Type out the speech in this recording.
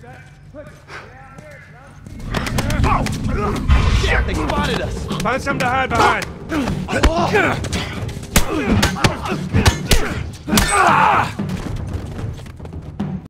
Shit, they spotted us! Find something to hide behind.